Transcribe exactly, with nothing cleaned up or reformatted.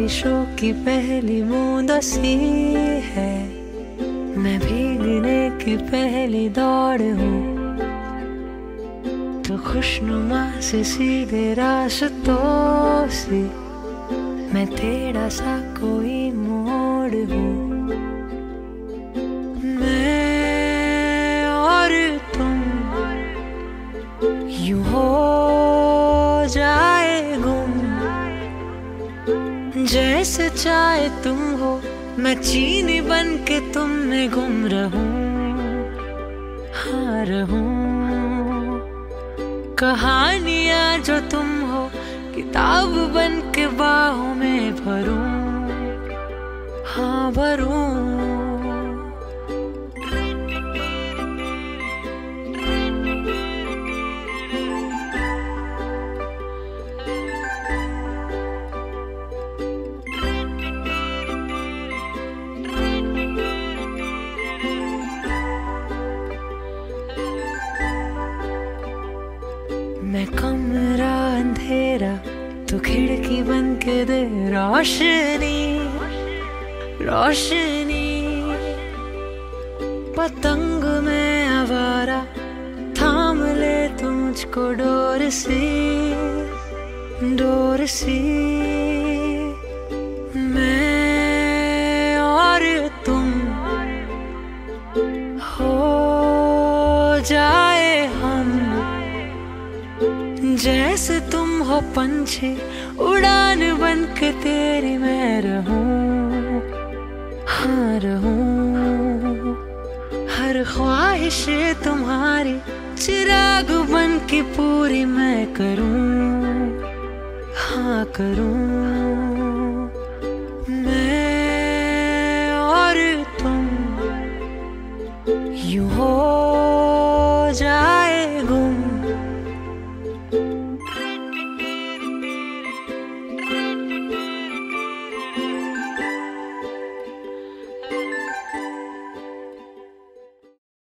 बारिशों की पहली बूंद सी है, मैं भीगने की पहली दौड़ हूँ। तो खुशनुमा से सीधे रास्तों से मैं तेरा सा कोई मोड़ हूँ। मैं और तुम यूं हो जाए गुम, जैसे चाहे तुम हो, मैं चीनी बन के तुम में गुम रहूं, हाँ रहूं। कहानियां जो तुम हो, किताब बन के बाहों में भरूं, हाँ भरूं। मैं कमरा अंधेरा, तो खिड़की बन के दे रोशनी रोशनी। पतंग में आवारा, थाम ले तू मुझको डोर सी डोर सी। मैं और तुम हो जाए हम, जैसे तुम हो पंछी, उड़ान बन के तेरी मैं रहूं, हाँ रहूं। हर ख्वाहिश तुम्हारी चिराग बन के पूरी मैं करूं, हाँ करूं। मैं और तुम यूं हो जाए